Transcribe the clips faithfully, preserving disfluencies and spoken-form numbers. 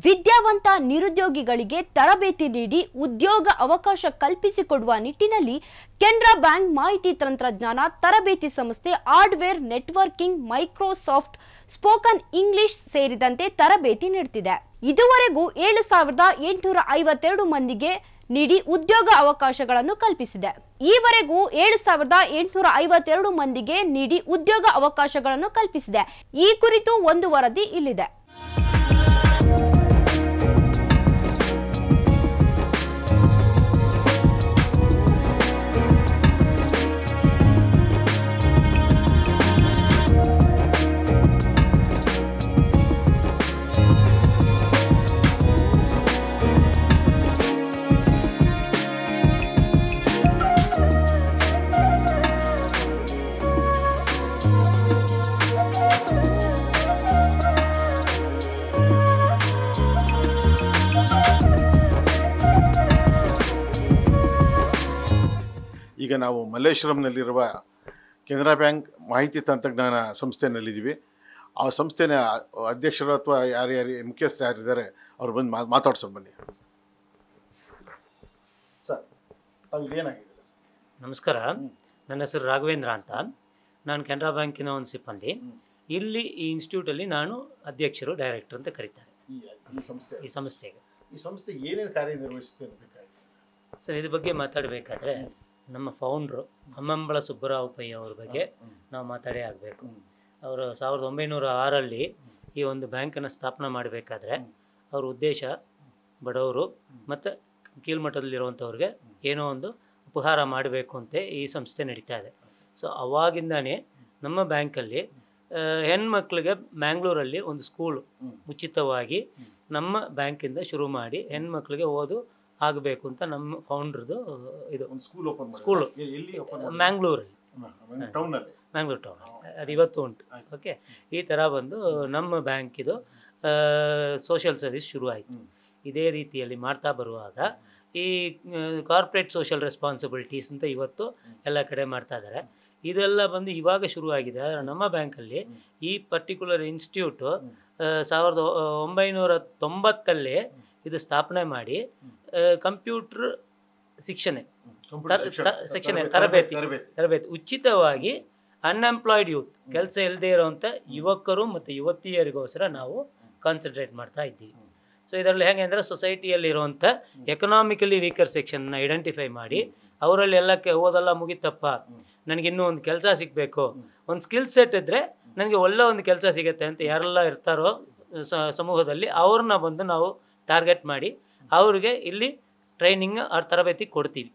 ವಿದ್ಯಾವಂತ ನಿರುದ್ಯೋಗಿಗಳಿಗೆ ತರಬೇತಿ ನೀಡಿ ಉದ್ಯೋಗ ಅವಕಾಶ ಕಲ್ಪಿಸಿಕೊಡುವ ನಿಟ್ಟಿನಲ್ಲಿ ಕೆನರಾ ಬ್ಯಾಂಕ್ ಮಾಹಿತಿ ತಂತ್ರಜ್ಞಾನ ತರಬೇತಿ ಸಂಸ್ಥೆ hardware networking Microsoft spoken English ಸೇರಿದಂತೆ ತರಬೇತಿ ನೀಡುತ್ತಿದೆ. ಇದುವರೆಗೂ ಏಳು ಸಾವಿರದ ಎಂಟುನೂರ ಐವತ್ತೆರಡು ಮಂದಿಗೆ ನೀಡಿ ಉದ್ಯೋಗ ಅವಕಾಶಗಳನ್ನು ಕಲ್ಪಿಸಿದೆ. ಈವರೆಗೂ ಏಳು ಸಾವಿರದ ಎಂಟುನೂರ ಐವತ್ತೆರಡು ಮಂದಿಗೆ ನೀಡಿ ಉದ್ಯೋಗ ಅವಕಾಶಗಳನ್ನು ಕಲ್ಪಿಸಿದೆ. ಈ ಕುರಿತು ಒಂದು ವರದಿ ಇಲ್ಲಿದೆ. ಈಗ ನಾವು ಮಲ್ಲೇಶ್ವರಂನಲ್ಲಿರುವ ಕೆನರಾ ಬ್ಯಾಂಕ್ ಮಾಹಿತಿ ತಂತ್ರಜ್ಞಾನ ಸಂಸ್ಥೆಯಲ್ಲಿದ್ದೀವಿ. ಆ ಸಂಸ್ಥೆಯ ಅಧ್ಯಕ್ಷರು ಅಥವಾ ಯಾರ್ಯಾರು ಮುಖ್ಯಸ್ಥರು ಯಾರಿದ್ದಾರೆ ಅವ್ರು ಬಂದು ಮಾ ಮಾತಾಡ್ಸೋದು ಬನ್ನಿ ಸರ್. ತಾವು ಏನಾಗಿದೆ? ನಮಸ್ಕಾರ, ನನ್ನ ಹೆಸರು ರಾಘವೇಂದ್ರ ಅಂತ. ನಾನು ಕೆನರಾ ಬ್ಯಾಂಕಿನ ಒಂದು ಸಿಬ್ಬಂದಿ. ಇಲ್ಲಿ ಈ ಇನ್ಸ್ಟಿಟ್ಯೂಟಲ್ಲಿ ನಾನು ಅಧ್ಯಕ್ಷರು, ಡೈರೆಕ್ಟರ್ ಅಂತ ಕರೀತಾರೆ ಈ ಸಂಸ್ಥೆ. ಈ ಸಂಸ್ಥೆಗೆ ಈ ಸಂಸ್ಥೆ ಏನೇನು ಕಾರ್ಯನಿರ್ವಹಿಸುತ್ತೆ ಸರ್? ಇದ್ರ ಬಗ್ಗೆ ಮಾತಾಡಬೇಕಾದ್ರೆ ನಮ್ಮ ಫೌಂಡ್ರು ಹಮ್ಮಂಬಳ ಸುಬ್ಬರಾವ್ ಪೈ ಅವ್ರ ಬಗ್ಗೆ ನಾವು ಮಾತಾಡೇ ಆಗಬೇಕು. ಅವರು ಸಾವಿರದ ಒಂಬೈನೂರ ಆರಲ್ಲಿ ಈ ಒಂದು ಬ್ಯಾಂಕನ್ನು ಸ್ಥಾಪನೆ ಮಾಡಬೇಕಾದ್ರೆ ಅವ್ರ ಉದ್ದೇಶ ಬಡವರು ಮತ್ತು ಕೀಳ್ಮಟ್ಟದಲ್ಲಿರುವಂಥವ್ರಿಗೆ ಏನೋ ಒಂದು ಉಪಹಾರ ಮಾಡಬೇಕು ಅಂತ ಈ ಸಂಸ್ಥೆ ನಡೀತಾ ಇದೆ. ಸೊ ಅವಾಗಿಂದಾನೇ ನಮ್ಮ ಬ್ಯಾಂಕಲ್ಲಿ ಹೆಣ್ಮಕ್ಳಿಗೆ ಮ್ಯಾಂಗ್ಳೂರಲ್ಲಿ ಒಂದು ಸ್ಕೂಲು ಉಚಿತವಾಗಿ ನಮ್ಮ ಬ್ಯಾಂಕಿಂದ ಶುರು ಮಾಡಿ ಹೆಣ್ಮಕ್ಳಿಗೆ ಓದು ಆಗಬೇಕು ಅಂತ ನಮ್ಮ ಫೌಂಡ್ರದು ಇದು ಸ್ಕೂಲ್ ಓಪನ್ ಸ್ಕೂಲು ಮ್ಯಾಂಗ್ಳೂರಲ್ಲಿ, ಮ್ಯಾಂಗ್ಳೂರು ಟೌನ್. ಅದು ಇವತ್ತು ಉಂಟು. ಓಕೆ, ಈ ಥರ ಬಂದು ನಮ್ಮ ಬ್ಯಾಂಕಿದು ಸೋಷಿಯಲ್ ಸರ್ವಿಸ್ ಶುರು ಆಯಿತು. ಇದೇ ರೀತಿಯಲ್ಲಿ ಮಾಡ್ತಾ ಬರುವಾಗ ಈ ಕಾರ್ಪೊರೇಟ್ ಸೋಷಿಯಲ್ ರೆಸ್ಪಾನ್ಸಿಬಿಲಿಟೀಸ್ ಅಂತ ಇವತ್ತು ಎಲ್ಲ ಕಡೆ ಮಾಡ್ತಾ ಇದ್ದಾರೆ. ಇದೆಲ್ಲ ಬಂದು ಇವಾಗ ಶುರುವಾಗಿದೆ. ಆದರೆ ನಮ್ಮ ಬ್ಯಾಂಕಲ್ಲಿ ಈ ಪರ್ಟಿಕ್ಯುಲರ್ ಇನ್ಸ್ಟಿಟ್ಯೂಟು ಸಾವಿರದ ಒಂಬೈನೂರ ತೊಂಬತ್ತಲ್ಲೇ ಇದು ಸ್ಥಾಪನೆ ಮಾಡಿ ಕಂಪ್ಯೂಟರ್ ಶಿಕ್ಷಣ ಶಿಕ್ಷಣ ತರಬೇತಿ ತರಬೇತಿ ಉಚಿತವಾಗಿ ಅನ್ಎಂಪ್ಲಾಯ್ಡ್ ಯೂತ್, ಕೆಲಸ ಇಲ್ಲದೆ ಇರೋವಂಥ ಯುವಕರು ಮತ್ತು ಯುವತಿಯರಿಗೋಸ್ಕರ ನಾವು ಕಾನ್ಸಂಟ್ರೇಟ್ ಮಾಡ್ತಾ ಇದ್ದೀವಿ. ಸೊ ಇದರಲ್ಲಿ ಹೇಗೆ ಅಂದರೆ ಸೊಸೈಟಿಯಲ್ಲಿರುವಂಥ ಎಕನಾಮಿಕಲಿ ವೀಕರ್ ಸೆಕ್ಷನ್ನ ಐಡೆಂಟಿಫೈ ಮಾಡಿ ಅವರಲ್ಲಿ ಎಲ್ಲ ಕೆ ಓದೆಲ್ಲ ಮುಗಿತಪ್ಪ, ನನಗಿನ್ನೂ ಒಂದು ಕೆಲಸ ಸಿಗಬೇಕು, ಒಂದು ಸ್ಕಿಲ್ ಸೆಟ್ ಇದ್ದರೆ ನನಗೆ ಒಳ್ಳೆ ಒಂದು ಕೆಲಸ ಸಿಗುತ್ತೆ ಅಂತ ಯಾರೆಲ್ಲ ಇರ್ತಾರೋ ಸಮೂಹದಲ್ಲಿ ಅವ್ರನ್ನ ಬಂದು ನಾವು ಟಾರ್ಗೆಟ್ ಮಾಡಿ ಅವ್ರಿಗೆ ಇಲ್ಲಿ ಟ್ರೈನಿಂಗ್ ಆ ತರಬೇತಿ ಕೊಡ್ತೀವಿ.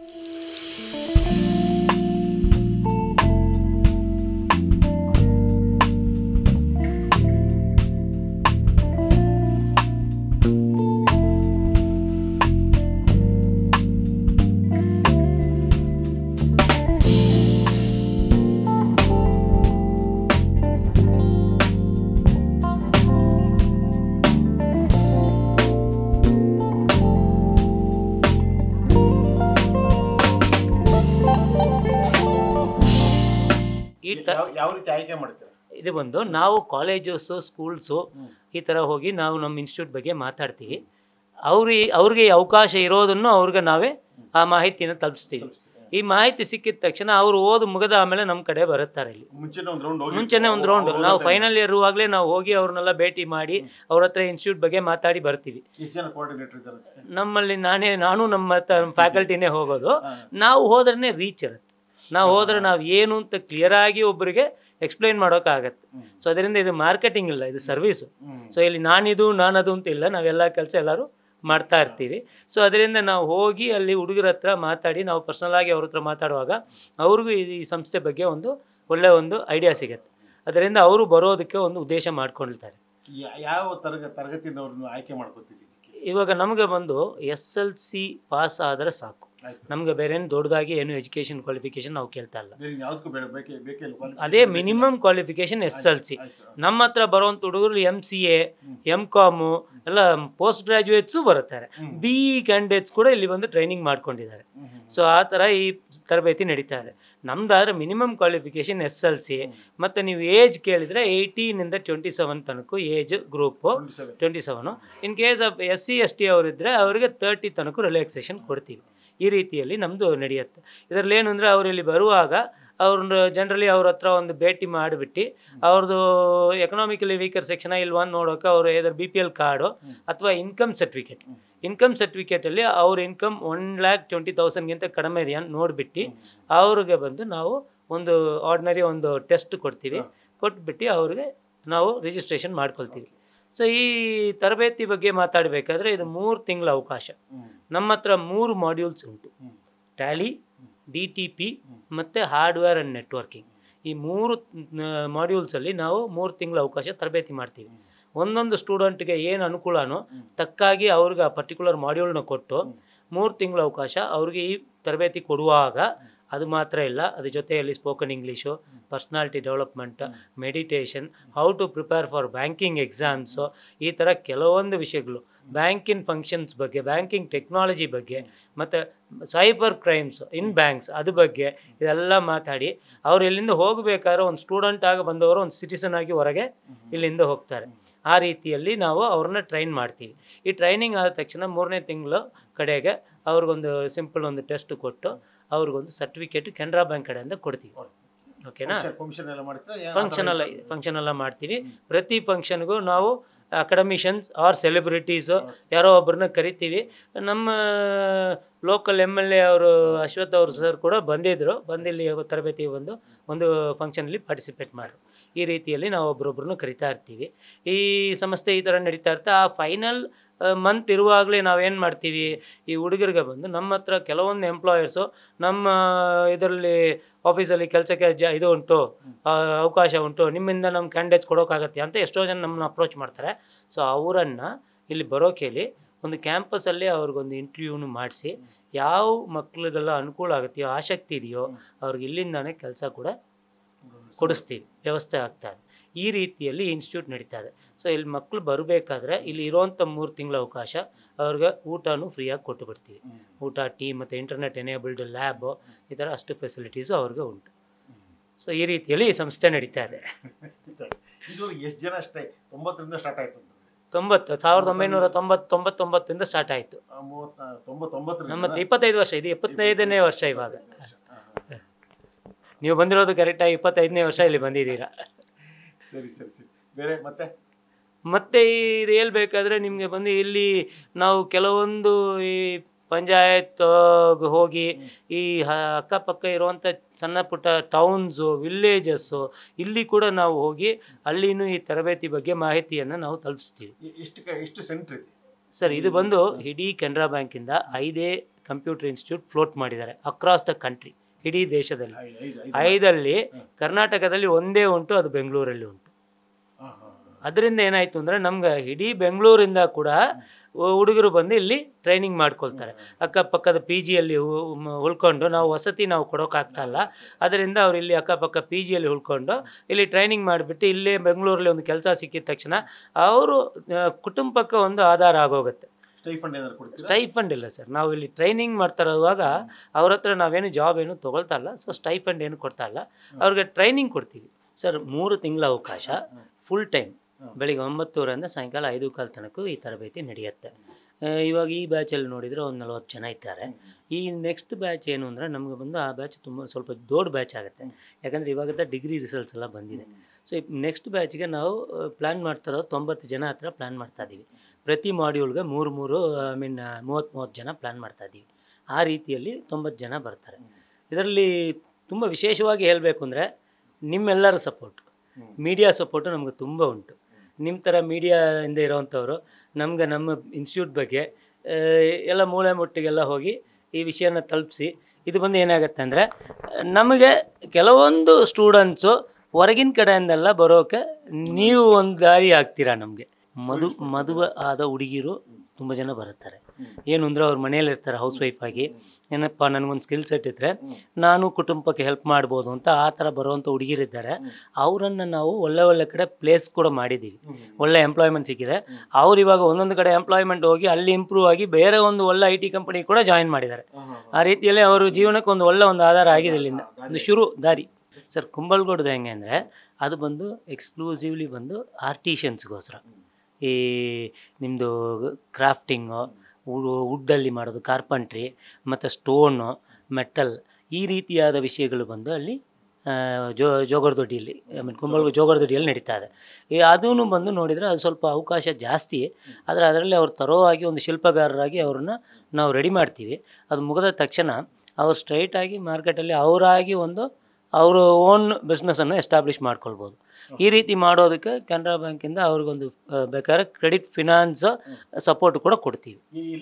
ಇದು ಬಂದು ನಾವು ಕಾಲೇಜಸ್ಸು ಸ್ಕೂಲ್ಸು ಈ ಥರ ಹೋಗಿ ನಾವು ನಮ್ಮ ಇನ್ಸ್ಟಿಟ್ಯೂಟ್ ಬಗ್ಗೆ ಮಾತಾಡ್ತೀವಿ. ಅವ್ರಿಗೆ ಅವ್ರಿಗೆ ಅವಕಾಶ ಇರೋದನ್ನು ಅವ್ರಿಗೆ ನಾವೇ ಆ ಮಾಹಿತಿಯನ್ನು ತಲುಪಿಸ್ತೀವಿ. ಈ ಮಾಹಿತಿ ಸಿಕ್ಕಿದ ತಕ್ಷಣ ಅವರು ಓದು ಮುಗಿದ ಆಮೇಲೆ ನಮ್ಮ ಕಡೆ ಬರುತ್ತಾರೆ. ಇಲ್ಲಿ ಮುಂಚೆನೇ ಒಂದು ರೌಂಡ್ ನಾವು ಫೈನಲ್ ಇಯರ್ ಇರುವಾಗಲೇ ನಾವು ಹೋಗಿ ಅವ್ರನ್ನೆಲ್ಲ ಭೇಟಿ ಮಾಡಿ ಅವ್ರ ಹತ್ರ ಇನ್ಸ್ಟಿಟ್ಯೂಟ್ ಬಗ್ಗೆ ಮಾತಾಡಿ ಬರ್ತೀವಿ. ನಮ್ಮಲ್ಲಿ ನಾನೇ ನಾನು ನಮ್ಮ ಫ್ಯಾಕಲ್ಟಿನೇ ಹೋಗೋದು. ನಾವು ಹೋದ್ರೆ ರೀಚ್ ಇರುತ್ತೆ. ನಾವು ಹೋದ್ರೆ ನಾವು ಏನು ಅಂತ ಕ್ಲಿಯರಾಗಿ ಒಬ್ಬರಿಗೆ ಎಕ್ಸ್ಪ್ಲೈನ್ ಮಾಡೋಕ್ಕಾಗತ್ತೆ. ಸೊ ಅದರಿಂದ ಇದು ಮಾರ್ಕೆಟಿಂಗ್ ಇಲ್ಲ, ಇದು ಸರ್ವೀಸು. ಸೊ ಇಲ್ಲಿ ನಾನಿದು ನಾನದು ಅಂತ ಇಲ್ಲ, ನಾವೆಲ್ಲ ಕೆಲಸ ಎಲ್ಲರೂ ಮಾಡ್ತಾ ಇರ್ತೀವಿ. ಸೊ ಅದರಿಂದ ನಾವು ಹೋಗಿ ಅಲ್ಲಿ ಹುಡುಗರ ಹತ್ರ ಮಾತಾಡಿ ನಾವು ಪರ್ಸ್ನಲಾಗಿ ಅವ್ರ ಹತ್ರ ಮಾತಾಡುವಾಗ ಅವ್ರಿಗೂ ಈ ಸಂಸ್ಥೆ ಬಗ್ಗೆ ಒಂದು ಒಳ್ಳೆಯ ಒಂದು ಐಡಿಯಾ ಸಿಗುತ್ತೆ. ಅದರಿಂದ ಅವರು ಬರೋದಕ್ಕೆ ಒಂದು ಉದ್ದೇಶ ಮಾಡ್ಕೊಂಡಿರ್ತಾರೆ. ಯಾವ ತರಗ ತರಗತಿನವ್ರನ್ನ ಆಯ್ಕೆ ಮಾಡ್ಕೊತೀವಿ? ಇವಾಗ ನಮಗೆ ಬಂದು ಎಸ್ ಎಲ್ ಸಿ ಪಾಸ್ ಆದರೆ ಸಾಕು. ನಮ್ಗೆ ಬೇರೆ ಏನು ದೊಡ್ಡದಾಗಿ ಏನು ಎಜುಕೇಶನ್ ಕ್ವಾಲಿಫಿಕೇಶನ್ ನಾವು ಕೇಳ್ತಾ ಇಲ್ಲ. ಅದೇ minimum qualification S L C. ನಮ್ಮ ಹತ್ರ ಬರುವಂಥ ಹುಡುಗರು M C A, M Com ಎಲ್ಲ ಪೋಸ್ಟ್ ಗ್ರಾಜುಯೇಟ್ಸು ಬರುತ್ತಾರೆ. ಬಿ ಇ ಕ್ಯಾಂಡಿಡೇಟ್ಸ್ ಕೂಡ ಇಲ್ಲಿ ಬಂದು ಟ್ರೈನಿಂಗ್ ಮಾಡ್ಕೊಂಡಿದ್ದಾರೆ. ಸೊ ಆ ಥರ ಈ ತರಬೇತಿ ನಡೀತಾ ಇದೆ. ನಮ್ದಾದ್ರೆ minimum qualification S L C, ಮತ್ತು ನೀವು ಏಜ್ ಕೇಳಿದರೆ ಏಯ್ಟೀನಿಂದ ಟ್ವೆಂಟಿ ಸೆವೆನ್ ತನಕ age group twenty seven. In case of S C S T ಅವರಿದ್ದರೆ ಅವರಿಗೆ ತರ್ಟಿ ತನಕ ರಿಲ್ಯಾಕ್ಸೇಷನ್ ಕೊಡ್ತೀವಿ. ಈ ರೀತಿಯಲ್ಲಿ ನಮ್ಮದು ನಡೆಯುತ್ತೆ. ಇದರಲ್ಲಿ ಏನು ಅಂದರೆ ಅವರು ಇಲ್ಲಿ ಬರುವಾಗ ಅವ್ರನ್ನ ಜನರಲಿ ಅವ್ರ ಹತ್ರ ಒಂದು ಭೇಟಿ ಮಾಡಿಬಿಟ್ಟು ಅವ್ರದ್ದು ಎಕನಾಮಿಕಲಿ ವೀಕರ್ ಸೆಕ್ಷನ್ ಇಲ್ವಾ ಅಂತ ನೋಡೋಕೆ ಅವರು ಏದಾರು ಬಿ ಪಿ ಎಲ್ ಕಾರ್ಡು ಅಥವಾ ಇನ್ಕಮ್ ಸರ್ಟಿಫಿಕೇಟ್ ಇನ್ಕಮ್ ಸರ್ಟಿಫಿಕೇಟಲ್ಲಿ ಅವ್ರ ಇನ್ಕಮ್ ಒನ್ ಲ್ಯಾಕ್ ಟ್ವೆಂಟಿ ತೌಸಂಡ್ಗಿಂತ ಕಡಿಮೆ ಇದೆಯಾ ಅಂತ ನೋಡಿಬಿಟ್ಟು ಅವ್ರಿಗೆ ಬಂದು ನಾವು ಒಂದು ಆರ್ಡಿನರಿ ಒಂದು ಟೆಸ್ಟ್ ಕೊಡ್ತೀವಿ. ಕೊಟ್ಬಿಟ್ಟು ಅವ್ರಿಗೆ ನಾವು ರಿಜಿಸ್ಟ್ರೇಷನ್ ಮಾಡ್ಕೊಳ್ತೀವಿ. ಸೊ ಈ ತರಬೇತಿ ಬಗ್ಗೆ ಮಾತಾಡಬೇಕಾದ್ರೆ ಇದು ಮೂರು ತಿಂಗಳ ಅವಕಾಶ. ನಮ್ಮ ಹತ್ರ ಮೂರು ಮಾಡ್ಯೂಲ್ಸ್ ಉಂಟು, ಟ್ಯಾಲಿ, ಡಿ ಟಿ ಪಿ ಮತ್ತು ಹಾರ್ಡ್ವೇರ್ ಆ್ಯಂಡ್ ನೆಟ್ವರ್ಕಿಂಗ್. ಈ ಮೂರು ಮಾಡ್ಯೂಲ್ಸಲ್ಲಿ ನಾವು ಮೂರು ತಿಂಗಳ ಅವಕಾಶ ತರಬೇತಿ ಮಾಡ್ತೀವಿ. ಒಂದೊಂದು ಸ್ಟೂಡೆಂಟ್ಗೆ ಏನು ಅನುಕೂಲನೋ ತಕ್ಕಾಗಿ ಅವ್ರಿಗೆ ಆ ಪರ್ಟಿಕ್ಯುಲರ್ ಮಾಡ್ಯೂಲ್ನ ಕೊಟ್ಟು ಮೂರು ತಿಂಗಳ ಅವಕಾಶ ಅವ್ರಿಗೆ ಈ ತರಬೇತಿ ಕೊಡುವಾಗ ಅದು ಮಾತ್ರ ಇಲ್ಲ, ಅದ್ರ ಜೊತೆಯಲ್ಲಿ spoken English, personality development, meditation, how to prepare for banking exams, ಈ ಥರ ಕೆಲವೊಂದು ವಿಷಯಗಳು, ಬ್ಯಾಂಕಿಂಗ್ ಫಂಕ್ಷನ್ಸ್ ಬಗ್ಗೆ, ಬ್ಯಾಂಕಿಂಗ್ ಟೆಕ್ನಾಲಜಿ ಬಗ್ಗೆ, ಮತ್ತು ಸೈಬರ್ ಕ್ರೈಮ್ಸ್ ಇನ್ ಬ್ಯಾಂಕ್ಸ್ ಅದ್ರ ಬಗ್ಗೆ ಇದೆಲ್ಲ ಮಾತಾಡಿ ಅವ್ರು ಇಲ್ಲಿಂದ ಹೋಗಬೇಕಾದ್ರೆ ಒಂದು ಸ್ಟೂಡೆಂಟ್ ಆಗಿ ಬಂದವರು ಒಂದು ಸಿಟಿಸನ್ ಆಗಿ ಹೊರಗೆ ಇಲ್ಲಿಂದ ಹೋಗ್ತಾರೆ. ಆ ರೀತಿಯಲ್ಲಿ ನಾವು ಅವ್ರನ್ನ ಟ್ರೈನ್ ಮಾಡ್ತೀವಿ. ಈ ಟ್ರೈನಿಂಗ್ ಆದ ತಕ್ಷಣ ಮೂರನೇ ತಿಂಗಳು ಕಡೆಗೆ ಅವ್ರಿಗೊಂದು ಸಿಂಪಲ್ ಒಂದು ಟೆಸ್ಟ್ ಕೊಟ್ಟು ಅವ್ರಿಗೊಂದು ಸರ್ಟಿಫಿಕೇಟ್ ಕೆನರಾ ಬ್ಯಾಂಕ್ ಕಡೆಯಿಂದ ಕೊಡ್ತೀವಿ. ಓಕೆನಾ? ಫಂಕ್ಷನ್ ಎಲ್ಲ ಫಂಕ್ಷನ್ ಎಲ್ಲ ಮಾಡ್ತೀವಿ. ಪ್ರತಿ ಫಂಕ್ಷನ್ಗೂ ನಾವು ಅಕಾಡೆಮಿಷನ್ಸ್ ಆರ್ ಸೆಲೆಬ್ರಿಟೀಸು ಯಾರೋ ಒಬ್ಬರನ್ನ ಕರಿತೀವಿ. ನಮ್ಮ ಲೋಕಲ್ ಎಮ್ ಎಲ್ ಎ ಅವರು ಅಶ್ವಥ್ ಅವರು ಸರ್ ಕೂಡ ಬಂದಿದ್ದರು, ಬಂದಿಲ್ಲಿ ತರಬೇತಿ ಬಂದು ಒಂದು ಫಂಕ್ಷನಲ್ಲಿ ಪಾರ್ಟಿಸಿಪೇಟ್ ಮಾಡಿದ್ರು. ಈ ರೀತಿಯಲ್ಲಿ ನಾವು ಒಬ್ರೊಬ್ರನ್ನು ಕರಿತಾ ಇರ್ತೀವಿ. ಈ ಸಂಸ್ಥೆ ಈ ಥರ ನಡೀತಾ ಇರ್ತಾ ಆ ಫೈನಲ್ ಮಂತ್ ಇರುವಾಗಲೇ ನಾವೇನು ಮಾಡ್ತೀವಿ, ಈ ಹುಡುಗರಿಗೆ ಬಂದು ನಮ್ಮ ಹತ್ರ ಕೆಲವೊಂದು ಎಂಪ್ಲಾಯರ್ಸು ನಮ್ಮ ಇದರಲ್ಲಿ ಆಫೀಸಲ್ಲಿ ಕೆಲಸಕ್ಕೆ ಜ ಇದು ಉಂಟು, ಅವಕಾಶ ಉಂಟು, ನಿಮ್ಮಿಂದ ನಮ್ಮ ಕ್ಯಾಂಡಿಡೇಟ್ಸ್ ಕೊಡೋಕ್ಕಾಗತ್ತೆ ಅಂತ ಎಷ್ಟೋ ಜನ ನಮ್ಮನ್ನ ಅಪ್ರೋಚ್ ಮಾಡ್ತಾರೆ. ಸೊ ಅವರನ್ನು ಇಲ್ಲಿ ಬರೋಕೇಳಿ ಒಂದು ಕ್ಯಾಂಪಸಲ್ಲೇ ಅವ್ರಿಗೊಂದು ಇಂಟರ್ವ್ಯೂನು ಮಾಡಿಸಿ ಯಾವ ಮಕ್ಳಿಗೆಲ್ಲ ಅನುಕೂಲ ಆಗುತ್ತೆಯೋ ಆಸಕ್ತಿ ಇದೆಯೋ ಅವ್ರಿಗೆ ಇಲ್ಲಿಂದಾನೇ ಕೆಲಸ ಕೂಡ ಕೊಡಿಸ್ತೀವಿ, ವ್ಯವಸ್ಥೆ ಆಗ್ತಾಯಿದೆ. ಈ ರೀತಿಯಲ್ಲಿ ಇನ್ಸ್ಟಿಟ್ಯೂಟ್ ನಡೀತಾ ಇದೆ. ಸೊ ಇಲ್ಲಿ ಮಕ್ಕಳು ಬರಬೇಕಾದ್ರೆ ಇಲ್ಲಿ ಇರೋವಂಥ ಮೂರು ತಿಂಗಳ ಅವಕಾಶ ಅವ್ರಿಗೆ ಊಟನೂ ಫ್ರೀಯಾಗಿ ಕೊಟ್ಟು ಬಿಡ್ತೀವಿ. ಊಟ, ಟೀ ಮತ್ತು ಇಂಟರ್ನೆಟ್ ಎನೇಬಲ್ಡ್ ಲ್ಯಾಬು, ಈ ಥರ ಅಷ್ಟು ಫೆಸಿಲಿಟೀಸು ಅವ್ರಿಗೆ ಉಂಟು. ಸೊ ಈ ರೀತಿಯಲ್ಲಿ ಈ ಸಂಸ್ಥೆ ನಡೀತಾ ಇದೆ. ಎಷ್ಟು ಜನ ಅಷ್ಟೇ ತೊಂಬತ್ತರಿಂದ ಸ್ಟಾರ್ಟ್ ಆಯಿತು? ತೊಂಬತ್ತು ಸಾವಿರದ ಒಂಬೈನೂರ ತೊಂಬತ್ತು ತೊಂಬತ್ತೊಂಬತ್ತರಿಂದ ಸ್ಟಾರ್ಟ್ ಆಯಿತು. ನಮ್ಮ ಇಪ್ಪತ್ತೈದು ವರ್ಷ ಇದು ಇಪ್ಪತ್ತೈದನೇ ವರ್ಷ ಇವಾಗ. ನೀವು ಬಂದಿರೋದು ಕರೆಕ್ಟಾಗಿ ಇಪ್ಪತ್ತೈದನೇ ವರ್ಷ ಇಲ್ಲಿ ಬಂದಿದ್ದೀರಾ. ಸರಿ ಸರಿ ಸರಿ ಬೇರೆ ಮತ್ತೆ ಮತ್ತೆ ಇದು ಹೇಳ್ಬೇಕಾದ್ರೆ ನಿಮಗೆ ಬಂದು ಇಲ್ಲಿ ನಾವು ಕೆಲವೊಂದು ಈ ಪಂಚಾಯತ್ ಹೋಗಿ ಈ ಅಕ್ಕಪಕ್ಕ ಇರುವಂಥ ಸಣ್ಣ ಪುಟ್ಟ ಟೌನ್ಸು, ವಿಲ್ಲೇಜಸ್ಸು, ಇಲ್ಲಿ ಕೂಡ ನಾವು ಹೋಗಿ ಅಲ್ಲಿನೂ ಈ ತರಬೇತಿ ಬಗ್ಗೆ ಮಾಹಿತಿಯನ್ನು ನಾವು ತಲುಪಿಸ್ತೀವಿ. ಎಷ್ಟು ಎಷ್ಟು ಸೆಂಟ್ರ್ ಇದೆ ಸರ್? ಇದು ಬಂದು ಇಡೀ ಕೆನರಾ ಬ್ಯಾಂಕಿಂದ ಐದೇ ಕಂಪ್ಯೂಟರ್ ಇನ್ಸ್ಟಿಟ್ಯೂಟ್ ಫ್ಲೋಟ್ ಮಾಡಿದ್ದಾರೆ ಅಕ್ರಾಸ್ ದ ಕಂಟ್ರಿ, ಇಡೀ ದೇಶದಲ್ಲಿ. ಐದಲ್ಲಿ ಕರ್ನಾಟಕದಲ್ಲಿ ಒಂದೇ ಉಂಟು, ಅದು ಬೆಂಗಳೂರಲ್ಲಿ ಉಂಟು. ಅದರಿಂದ ಏನಾಯಿತು ಅಂದರೆ ನಮ್ಗೆ ಇಡೀ ಬೆಂಗಳೂರಿಂದ ಕೂಡ ಹುಡುಗರು ಬಂದು ಇಲ್ಲಿ ಟ್ರೈನಿಂಗ್ ಮಾಡ್ಕೊಳ್ತಾರೆ. ಅಕ್ಕಪಕ್ಕದ ಪಿ ಜಿಯಲ್ಲಿ ಉಳ್ಕೊಂಡು ನಾವು ವಸತಿ ನಾವು ಕೊಡೋಕ್ಕಾಗ್ತಾಯಿಲ್ಲ, ಅದರಿಂದ ಅವ್ರು ಇಲ್ಲಿ ಅಕ್ಕಪಕ್ಕ ಪಿ ಜಿಯಲ್ಲಿ ಉಳ್ಕೊಂಡು ಇಲ್ಲಿ ಟ್ರೈನಿಂಗ್ ಮಾಡಿಬಿಟ್ಟು ಇಲ್ಲೇ ಬೆಂಗಳೂರಲ್ಲಿ ಒಂದು ಕೆಲಸ ಸಿಕ್ಕಿದ ತಕ್ಷಣ ಅವರು ಕುಟುಂಬಕ್ಕೆ ಒಂದು ಆಧಾರ ಆಗೋಗುತ್ತೆ. ಸ್ಟೈಫಂಡ್ ಇಲ್ಲ ಸರ್, ನಾವು ಇಲ್ಲಿ ಟ್ರೈನಿಂಗ್ ಮಾಡ್ತಾ ಇರುವಾಗ ಅವ್ರ ಹತ್ರ ನಾವೇನು ಜಾಬ್ ಏನು ತೊಗೊಳ್ತಾ ಇಲ್ಲ. ಸೊ ಸ್ಟೈಫಂಡ್ ಏನು ಕೊಡ್ತಾ ಇಲ್ಲ, ಅವ್ರಿಗೆ ಟ್ರೈನಿಂಗ್ ಕೊಡ್ತೀವಿ. ಸರ್ ಮೂರು ತಿಂಗಳ ಅವಕಾಶ, ಫುಲ್ ಟೈಮ್, ಬೆಳಿಗ್ಗೆ ಒಂಬತ್ತೂವರೆಯಿಂದ ಸಾಯಂಕಾಲ ಐದು ಕಾಲ ತನಕ ಈ ತರಬೇತಿ ನಡೆಯುತ್ತೆ. ಇವಾಗ ಈ ಬ್ಯಾಚಲ್ಲಿ ನೋಡಿದರೆ ಒಂದು ನಲ್ವತ್ತು ಜನ ಇದ್ದಾರೆ. ಈ ನೆಕ್ಸ್ಟ್ ಬ್ಯಾಚ್ ಏನು ಅಂದರೆ ನಮಗೆ ಬಂದು ಆ ಬ್ಯಾಚ್ ತುಂಬ ಸ್ವಲ್ಪ ದೊಡ್ಡ ಬ್ಯಾಚ್ ಆಗುತ್ತೆ, ಯಾಕಂದರೆ ಇವಾಗ ಡಿಗ್ರಿ ರಿಸಲ್ಟ್ಸ್ ಎಲ್ಲ ಬಂದಿದೆ. ಸೊ ಈ ನೆಕ್ಸ್ಟ್ ಬ್ಯಾಚ್ಗೆ ನಾವು ಪ್ಲ್ಯಾನ್ ಮಾಡ್ತಾಯಿರೋದು ತೊಂಬತ್ತು ಜನ ಹತ್ರ ಪ್ಲ್ಯಾನ್ ಮಾಡ್ತಾಯಿದ್ದೀವಿ. ಪ್ರತಿ ಮಾಡ್ಯೂಲ್ಗೆ ಮೂರು ಮೂರು ಐ ಮೀನ್ ಮೂವತ್ತು ಮೂವತ್ತು ಜನ ಪ್ಲ್ಯಾನ್ ಮಾಡ್ತಾಯಿದ್ದೀವಿ. ಆ ರೀತಿಯಲ್ಲಿ ತೊಂಬತ್ತು ಜನ ಬರ್ತಾರೆ. ಇದರಲ್ಲಿ ತುಂಬ ವಿಶೇಷವಾಗಿ ಹೇಳಬೇಕು ಅಂದರೆ ನಿಮ್ಮೆಲ್ಲರ ಸಪೋರ್ಟ್, ಮೀಡಿಯಾ ಸಪೋರ್ಟು ನಮಗೆ ತುಂಬ ಉಂಟು. ನಿಮ್ಮ ಥರ ಮೀಡಿಯಾದಿಂದ ಇರೋವಂಥವ್ರು ನಮ್ಗೆ ನಮ್ಮ ಇನ್ಸ್ಟಿಟ್ಯೂಟ್ ಬಗ್ಗೆ ಎಲ್ಲ ಮೂಲೆ ಮುಟ್ಟಿಗೆಲ್ಲ ಹೋಗಿ ಈ ವಿಷಯನ ತಲುಪಿಸಿ, ಇದು ಬಂದು ಏನಾಗುತ್ತೆ ಅಂದರೆ ನಮಗೆ ಕೆಲವೊಂದು ಸ್ಟೂಡೆಂಟ್ಸು ಹೊರಗಿನ ಕಡೆಯಿಂದೆಲ್ಲ ಬರೋಕ್ಕೆ ನೀವು ಒಂದು ದಾರಿ ಆಗ್ತೀರಾ. ನಮಗೆ ಮದು ಮದುವೆ ಆದ ಹುಡುಗಿರು ತುಂಬ ಜನ ಬರುತ್ತಾರೆ. ಏನು ಅಂದರೆ ಅವ್ರ ಮನೆಯಲ್ಲಿರ್ತಾರೆ ಹೌಸ್ ವೈಫಾಗಿ, ಏನಪ್ಪ ನನಗೊಂದು ಸ್ಕಿಲ್ ಸೆಟ್ ಇದ್ದರೆ ನಾನು ಕುಟುಂಬಕ್ಕೆ ಹೆಲ್ಪ್ ಮಾಡ್ಬೋದು ಅಂತ ಆ ಥರ ಬರುವಂಥ ಹುಡುಗಿರಿದ್ದಾರೆ. ಅವರನ್ನು ನಾವು ಒಳ್ಳೆ ಒಳ್ಳೆ ಕಡೆ ಪ್ಲೇಸ್ ಕೂಡ ಮಾಡಿದ್ದೀವಿ, ಒಳ್ಳೆ ಎಂಪ್ಲಾಯ್ಮೆಂಟ್ ಸಿಕ್ಕಿದೆ. ಅವ್ರು ಇವಾಗ ಒಂದೊಂದು ಕಡೆ ಎಂಪ್ಲಾಯ್ಮೆಂಟ್ ಹೋಗಿ ಅಲ್ಲಿ ಇಂಪ್ರೂವ್ ಆಗಿ ಬೇರೆ ಒಂದು ಒಳ್ಳೆ ಐ ಟಿ ಕಂಪನಿ ಕೂಡ ಜಾಯಿನ್ ಮಾಡಿದ್ದಾರೆ. ಆ ರೀತಿಯಲ್ಲಿ ಅವರು ಜೀವನಕ್ಕೆ ಒಂದು ಒಳ್ಳೆ ಒಂದು ಆಧಾರ ಆಗಿದೆ ಇಲ್ಲಿಂದ, ಒಂದು ಶುರು ದಾರಿ. ಸರ್ ಕುಂಬಳಗೌಡದ ಹೆಂಗೆ ಅಂದರೆ ಅದು ಬಂದು ಎಕ್ಸ್ಕ್ಲೂಸಿವ್ಲಿ ಬಂದು ಆರ್ಟಿಷಿಯನ್ಸ್ಗೋಸ್ಕರ, ಈ ನಿಮ್ಮದು ಕ್ರಾಫ್ಟಿಂಗು, ವುಡ್ಡಲ್ಲಿ ಮಾಡೋದು, ಕಾರ್ಪಂಟ್ರಿ ಮತ್ತು ಸ್ಟೋನು, ಮೆಟಲ್, ಈ ರೀತಿಯಾದ ವಿಷಯಗಳು ಬಂದು ಅಲ್ಲಿ ಜೋ ಜೋಗರದೊಡ್ಡಿಯಲ್ಲಿ ಐ ಮೀನ್ ಕುಂಬಳ ಜೋಗರದೊಡ್ಡಿಯಲ್ಲಿ ನಡೀತಾ ಇದೆ. ಈ ಅದೂ ಬಂದು ನೋಡಿದರೆ ಅದು ಸ್ವಲ್ಪ ಅವಕಾಶ ಜಾಸ್ತಿ, ಆದರೆ ಅದರಲ್ಲಿ ಅವ್ರು ತರೋವಾಗಿ ಒಂದು ಶಿಲ್ಪಗಾರರಾಗಿ ಅವ್ರನ್ನ ನಾವು ರೆಡಿ ಮಾಡ್ತೀವಿ. ಅದು ಮುಗಿದ ತಕ್ಷಣ ಅವ್ರು ಸ್ಟ್ರೈಟಾಗಿ ಮಾರ್ಕೆಟಲ್ಲಿ ಅವರಾಗಿ ಒಂದು ಅವರು ಓನ್ ಬಿಸ್ನೆಸ್ಸನ್ನು ಎಸ್ಟಾಬ್ಲಿಷ್ ಮಾಡ್ಕೊಳ್ಬೋದು. ಈ ರೀತಿ ಮಾಡೋದಕ್ಕೆ ಕೆನರಾ ಬ್ಯಾಂಕಿಂದ ಅವ್ರಿಗೊಂದು ಬೇಕಾದ್ರೆ ಕ್ರೆಡಿಟ್ ಫಿನಾನ್ಸ್ ಸಪೋರ್ಟ್ ಕೂಡ ಕೊಡ್ತೀವಿ.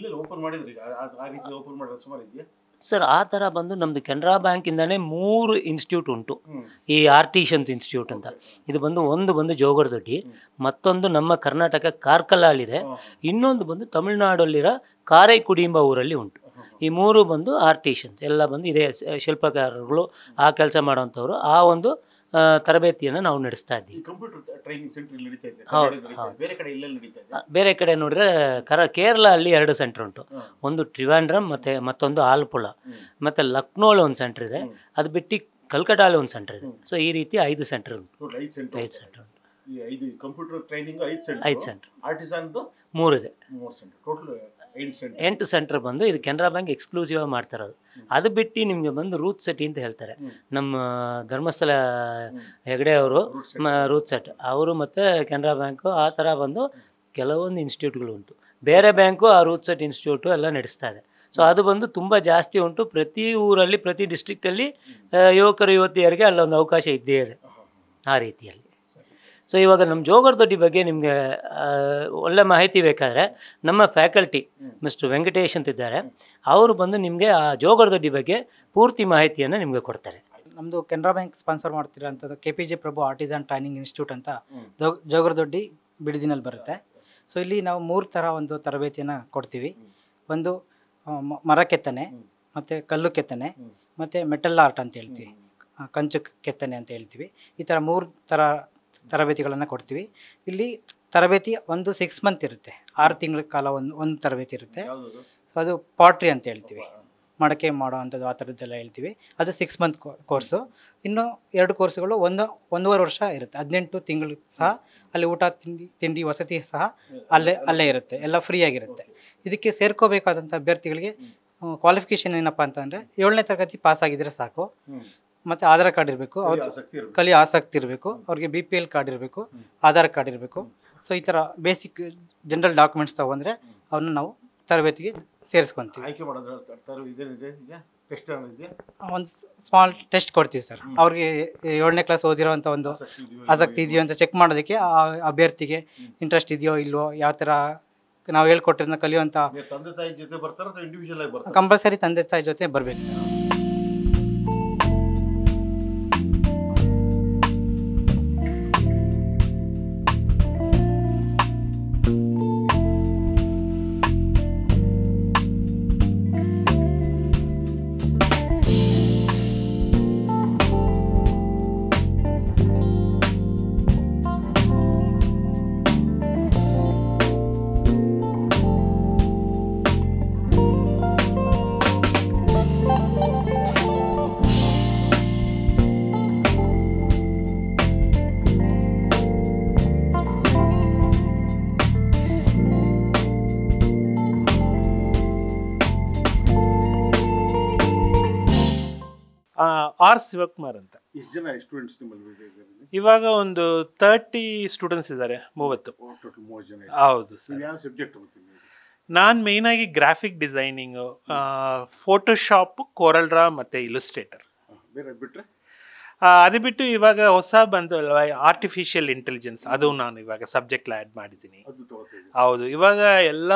ಸರ್ ಆ ಥರ ಬಂದು ನಮ್ಮದು ಕೆನರಾ ಬ್ಯಾಂಕಿಂದನೇ ಮೂರು ಇನ್ಸ್ಟಿಟ್ಯೂಟ್ ಉಂಟು, ಈ ಆರ್ಟಿಷನ್ಸ್ ಇನ್ಸ್ಟಿಟ್ಯೂಟ್ ಅಂತ. ಇದು ಬಂದು ಒಂದು ಬಂದು ಜೋಗರದೊಡ್ಡಿ, ಮತ್ತೊಂದು ನಮ್ಮ ಕರ್ನಾಟಕ ಕಾರ್ಕಳಲ್ಲಿದೆ, ಇನ್ನೊಂದು ಬಂದು ತಮಿಳುನಾಡಲ್ಲಿರೋ ಕಾರೈಕುಡಿ ಎಂಬ ಊರಲ್ಲಿ ಉಂಟು. ಈ ಮೂರು ಬಂದು ಆರ್ಟಿಷನ್ಸ್ ಎಲ್ಲ ಬಂದು ಇದೇ ಶಿಲ್ಪಕಾರರುಗಳು, ಆ ಕೆಲಸ ಮಾಡೋವಂಥವ್ರು. ಆ ಒಂದು ತರಬೇತಿಯನ್ನು ನಾವು ನಡೆಸ್ತಾ ಇದ್ದೀವಿ. ಬೇರೆ ಕಡೆ ನೋಡಿದ್ರೆ ಕರ ಕೇರಳ ಅಲ್ಲಿ ಎರಡು ಸೆಂಟರ್ ಉಂಟು, ಒಂದು ಟ್ರಿವಾಂಡ್ರಮ್ ಮತ್ತೆ ಮತ್ತೊಂದು ಆಲಪ್ಪುಳ, ಮತ್ತೆ ಲಕ್ನೋಲ್ಲಿ ಒಂದು ಸೆಂಟರ್ ಇದೆ, ಅದು ಬಿಟ್ಟು ಕಲ್ಕಟ್ಟಾಲಿ ಒಂದು ಸೆಂಟರ್ ಇದೆ. ಸೊ ಈ ರೀತಿ ಐದು ಸೆಂಟರ್ ಉಂಟು, ಐದು ಸೆಂಟರ್ ಉಂಟು. ಐದು ಸೆಂಟರ್, ಮೂರಿದೆ, ಎಂಟು ಸೆಂಟರ್ ಬಂದು ಇದು ಕೆನರಾ ಬ್ಯಾಂಕ್ ಎಕ್ಸ್ಕ್ಲೂಸಿವ್ ಆಗಿ ಮಾಡ್ತಾ ಇರೋದು. ಅದು ಬಿಟ್ಟು ನಿಮಗೆ ಬಂದು ರೂತ್ ಸೆಟ್ ಅಂತ ಹೇಳ್ತಾರೆ, ನಮ್ಮ ಧರ್ಮಸ್ಥಳ ಹೆಗಡೆ ಅವರು ರೂತ್ ಸೆಟ್ ಅವರು ಮತ್ತು ಕೆನರಾ ಬ್ಯಾಂಕು ಆ ಥರ ಬಂದು ಕೆಲವೊಂದು ಇನ್ಸ್ಟಿಟ್ಯೂಟ್ಗಳು ಉಂಟು. ಬೇರೆ ಬ್ಯಾಂಕು ಆ ರೂತ್ ಸೆಟ್ ಇನ್ಸ್ಟಿಟ್ಯೂಟು ಎಲ್ಲ ನಡೆಸ್ತಾ ಇದೆ. ಸೊ ಅದು ಬಂದು ತುಂಬ ಜಾಸ್ತಿ ಉಂಟು. ಪ್ರತಿ ಊರಲ್ಲಿ ಪ್ರತಿ ಡಿಸ್ಟ್ರಿಕ್ಟಲ್ಲಿ ಯುವಕರು ಯುವತಿಯರಿಗೆ ಅಲ್ಲೊಂದು ಅವಕಾಶ ಇದ್ದೇ ಇದೆ ಆ ರೀತಿಯಲ್ಲಿ. ಸೊ ಇವಾಗ ನಮ್ಮ ಜೋಗರದೊಡ್ಡಿ ಬಗ್ಗೆ ನಿಮಗೆ ಒಳ್ಳೆ ಮಾಹಿತಿ ಬೇಕಾದರೆ ನಮ್ಮ ಫ್ಯಾಕಲ್ಟಿ ಮಿಸ್ಟರ್ ವೆಂಕಟೇಶ್ ಅಂತಿದ್ದಾರೆ, ಅವರು ಬಂದು ನಿಮಗೆ ಆ ಜೋಗರದೊಡ್ಡಿ ಬಗ್ಗೆ ಪೂರ್ತಿ ಮಾಹಿತಿಯನ್ನು ನಿಮಗೆ ಕೊಡ್ತಾರೆ. ನಮ್ಮದು ಕೆನರಾ ಬ್ಯಾಂಕ್ ಸ್ಪಾನ್ಸರ್ ಮಾಡ್ತಿರೋಂಥದ್ದು K P J Prabhu artisan training institute ಅಂತ ಜೋ ಜೋಗರದೊಡ್ಡಿ ಬಿಡದಿನಲ್ಲಿ ಬರುತ್ತೆ. ಸೊ ಇಲ್ಲಿ ನಾವು ಮೂರು ಥರ ಒಂದು ತರಬೇತಿಯನ್ನು ಕೊಡ್ತೀವಿ. ಒಂದು ಮರ ಕೆತ್ತನೆ, ಮತ್ತು ಕಲ್ಲು ಕೆತ್ತನೆ, ಮತ್ತು ಮೆಟಲ್ ಆರ್ಟ್ ಅಂತ ಹೇಳ್ತೀವಿ, ಕಂಚು ಕೆತ್ತನೆ ಅಂತ ಹೇಳ್ತೀವಿ. ಈ ಥರ ಮೂರು ಥರ ತರಬೇತಿಗಳನ್ನು ಕೊಡ್ತೀವಿ. ಇಲ್ಲಿ ತರಬೇತಿ ಒಂದು ಸಿಕ್ಸ್ ಮಂತ್ ಇರುತ್ತೆ, ಆರು ತಿಂಗಳ ಕಾಲ ಒಂದು ಒಂದು ತರಬೇತಿ ಇರುತ್ತೆ. ಸೊ ಅದು ಪಾಟ್ರಿ ಅಂತ ಹೇಳ್ತೀವಿ, ಮಡಕೆ ಮಾಡೋ ಅಂಥದ್ದು ಆ ಥರದ್ದೆಲ್ಲ ಹೇಳ್ತೀವಿ. ಅದು ಸಿಕ್ಸ್ ಮಂತ್ ಕೋರ್ಸು. ಇನ್ನು ಎರಡು ಕೋರ್ಸುಗಳು ಒಂದು ಒಂದೂವರೆ ವರ್ಷ ಇರುತ್ತೆ, ಹದಿನೆಂಟು ತಿಂಗಳು ಸಹ ಅಲ್ಲಿ ಊಟ ತಿಂಡಿ ತಿಂಡಿ ವಸತಿ ಸಹ ಅಲ್ಲೇ ಅಲ್ಲೇ ಇರುತ್ತೆ, ಎಲ್ಲ ಫ್ರೀಯಾಗಿರುತ್ತೆ. ಇದಕ್ಕೆ ಸೇರ್ಕೋಬೇಕಾದಂಥ ಅಭ್ಯರ್ಥಿಗಳಿಗೆ ಕ್ವಾಲಿಫಿಕೇಷನ್ ಏನಪ್ಪ ಅಂತಂದರೆ ಏಳನೇ ತರಗತಿ ಪಾಸ್ ಆಗಿದ್ರೆ ಸಾಕು, ಮತ್ತು ಆಧಾರ್ ಕಾರ್ಡ್ ಇರಬೇಕು, ಅವ್ರ ಕಲಿಯೋ ಆಸಕ್ತಿ ಇರಬೇಕು, ಅವ್ರಿಗೆ ಬಿ ಪಿ ಎಲ್ ಕಾರ್ಡ್ ಇರಬೇಕು, ಆಧಾರ್ ಕಾರ್ಡ್ ಇರಬೇಕು. ಸೊ ಈ ಥರ ಬೇಸಿಕ್ ಜನರಲ್ ಡಾಕ್ಯುಮೆಂಟ್ಸ್ ತೊಗೊಂಡ್ರೆ ಅವನ್ನ ನಾವು ತರಬೇತಿಗೆ ಸೇರಿಸ್ಕೊತೀವಿ. ಒಂದು ಸ್ಮಾಲ್ ಟೆಸ್ಟ್ ಕೊಡ್ತೀವಿ ಸರ್. ಅವ್ರಿಗೆ ಏಳನೇ ಕ್ಲಾಸ್ ಓದಿರೋವಂಥ ಒಂದು ಆಸಕ್ತಿ ಇದೆಯೋ ಅಂತ ಚೆಕ್ ಮಾಡೋದಕ್ಕೆ, ಆ ಅಭ್ಯರ್ಥಿಗೆ ಇಂಟ್ರೆಸ್ಟ್ ಇದೆಯೋ ಇಲ್ವೋ, ಯಾವ ಥರ ನಾವು ಹೇಳ್ಕೊಟ್ಟಿರೋದನ್ನ ಕಲಿಯುವಂಥ. ಕಂಪಲ್ಸರಿ ತಂದೆ ತಾಯಿ ಜೊತೆ ಬರಬೇಕು ಸರ್. ಆರ್ ಶಿವಕುಮಾರ್ ಅಂತ. ಇವಾಗ ಒಂದು ತರ್ಟಿ ಸ್ಟೂಡೆಂಟ್ಸ್ ಇದ್ದಾರೆ, ಮೂವತ್ತು. ಹೌದು ಸರ್. ನಾನು ಮೇಯ್ನ್ ಆಗಿ graphic designing, Photoshop, Corel Draw ಮತ್ತು ಇಲುಸ್ಟ್ರೇಟರ್. ಅದು ಬಿಟ್ಟು ಇವಾಗ ಹೊಸ ಬಂದು ಆರ್ಟಿಫಿಷಿಯಲ್ ಇಂಟೆಲಿಜೆನ್ಸ್, ಅದು ನಾನು ಇವಾಗ ಸಬ್ಜೆಕ್ಟ್ ಆ್ಯಡ್ ಮಾಡಿದ್ದೀನಿ. ಹೌದು, ಇವಾಗ ಎಲ್ಲ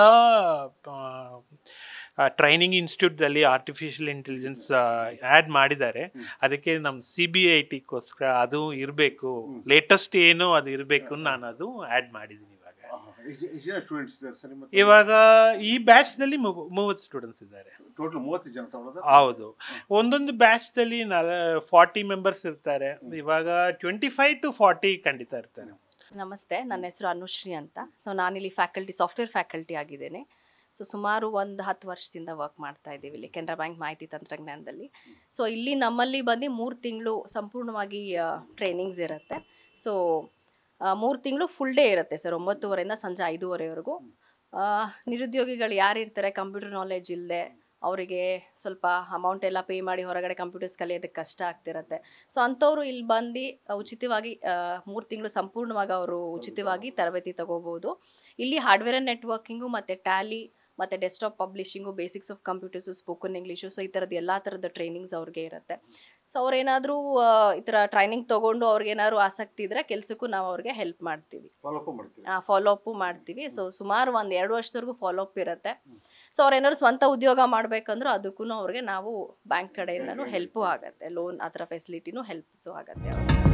ಟ್ರೈನಿಂಗ್ ಇನ್ಸ್ಟಿಟ್ಯೂಟಲ್ಲಿ ಆರ್ಟಿಫಿಷಿಯಲ್ ಇಂಟೆಲಿಜೆನ್ಸ್ ಆ್ಯಡ್ ಮಾಡಿದ್ದಾರೆ. ಅದಕ್ಕೆ ನಮ್ಮ ಸಿ ಬಿ ಐ ಟಿಗೋಸ್ಕರ ಅದು ಇರಬೇಕು, ಲೇಟೆಸ್ಟ್ ಏನು ಅದು ಇರಬೇಕು, ನಾನು ಅದು ಆ್ಯಡ್ ಮಾಡಿದ್ದೀನಿ ಇವಾಗ. ಸ್ಟೂಡೆಂಟ್ಸ್ ಇದ್ದಾರೆ ಸರ್ ನಿಮ್ಮ ಇವಾಗ ಈ ಬ್ಯಾಚ್ ನಲ್ಲಿ ಮೂವತ್ತು ಸ್ಟೂಡೆಂಟ್ಸ್ ಇದ್ದಾರೆ. ಟೋಟಲ್ ಮೂವತ್ತು ಜನ ತಗೊಳ್ಳೋದು? ಹೌದು, ಒಂದೊಂದು ಬ್ಯಾಚ್ ದಲ್ಲಿ ಫಾರ್ಟಿ ಮೆಂಬರ್ಸ್ ಇರ್ತಾರೆ. ಇವಾಗ ಟ್ವೆಂಟಿ ಫೈವ್ ಟು ಫಾರ್ಟಿ ಖಂಡಿತ ಇರ್ತಾರೆ. ನಮಸ್ತೆ, ನನ್ನ ಹೆಸರು ಅನುಶ್ರೀ ಅಂತ. ಸೊ ನಾನಿಲ್ಲಿ ಫ್ಯಾಕಲ್ಟಿ ಸಾಫ್ಟ್ವೇರ್ ಫ್ಯಾಕಲ್ಟಿ ಆಗಿದ್ದೇನೆ. ಸೊ ಸುಮಾರು ಒಂದು ಹತ್ತು ವರ್ಷದಿಂದ ವರ್ಕ್ ಮಾಡ್ತಾ ಇದ್ದೀವಿ ಇಲ್ಲಿ ಕೆನರಾ ಬ್ಯಾಂಕ್ ಮಾಹಿತಿ ತಂತ್ರಜ್ಞಾನದಲ್ಲಿ. ಸೊ ಇಲ್ಲಿ ನಮ್ಮಲ್ಲಿ ಬಂದು ಮೂರು ತಿಂಗಳು ಸಂಪೂರ್ಣವಾಗಿ ಟ್ರೈನಿಂಗ್ಸ್ ಇರುತ್ತೆ. ಸೊ ಮೂರು ತಿಂಗಳು ಫುಲ್ ಡೇ ಇರುತ್ತೆ ಸರ್, ಒಂಬತ್ತುವರೆಯಿಂದ ಸಂಜೆ ಐದೂವರೆವರೆಗೂ. ನಿರುದ್ಯೋಗಿಗಳು ಯಾರು ಇರ್ತಾರೆ, ಕಂಪ್ಯೂಟರ್ ನಾಲೆಜ್ ಇಲ್ಲದೆ ಅವರಿಗೆ ಸ್ವಲ್ಪ ಅಮೌಂಟ್ ಎಲ್ಲ ಪೇ ಮಾಡಿ ಹೊರಗಡೆ ಕಂಪ್ಯೂಟರ್ಸ್ ಕಲಿಯೋದಕ್ಕೆ ಕಷ್ಟ ಆಗ್ತಿರತ್ತೆ. ಸೊ ಅಂಥವ್ರು ಇಲ್ಲಿ ಬಂದು ಉಚಿತವಾಗಿ ಮೂರು ತಿಂಗಳು ಸಂಪೂರ್ಣವಾಗಿ ಅವರು ಉಚಿತವಾಗಿ ತರಬೇತಿ ತಗೋಬೋದು. ಇಲ್ಲಿ ಹಾರ್ಡ್ವೇರ್ ಆ್ಯಂಡ್ ನೆಟ್ವರ್ಕಿಂಗು ಮತ್ತು ಟ್ಯಾಲಿ ಮತ್ತು desktop publishing, basics of computers, spoken English, so ಈ ಥರದ್ದು ಎಲ್ಲ ಥರದ ಟ್ರೈನಿಂಗ್ಸ್ ಅವ್ರಿಗೆ ಇರುತ್ತೆ. ಸೊ ಅವ್ರೇನಾದರೂ ಈ ಥರ ಟ್ರೈನಿಂಗ್ ತೊಗೊಂಡು ಅವ್ರಿಗೇನಾದ್ರು ಆಸಕ್ತಿ ಇದ್ದರೆ ಕೆಲಸಕ್ಕೂ ನಾವು ಅವ್ರಿಗೆ ಹೆಲ್ಪ್ ಮಾಡ್ತೀವಿ, ಫಾಲೋ ಅಪ್ಪು ಮಾಡ್ತೀವಿ. ಸೊ ಸುಮಾರು ಒಂದು ಎರಡು ವರ್ಷದವರೆಗೂ ಫಾಲೋ ಅಪ್ ಇರುತ್ತೆ. ಸೊ ಅವ್ರೇನಾದ್ರು ಸ್ವಂತ ಉದ್ಯೋಗ ಮಾಡಬೇಕಂದ್ರೂ ಅದಕ್ಕೂ ಅವ್ರಿಗೆ ನಾವು ಬ್ಯಾಂಕ್ ಕಡೆಯಿಂದನೂ ಹೆಲ್ಪು ಆಗುತ್ತೆ, ಲೋನ್ ಆ ಥರ ಫೆಸಿಲಿಟಿನೂ ಹೆಲ್ಪ್ಸು ಆಗುತ್ತೆ.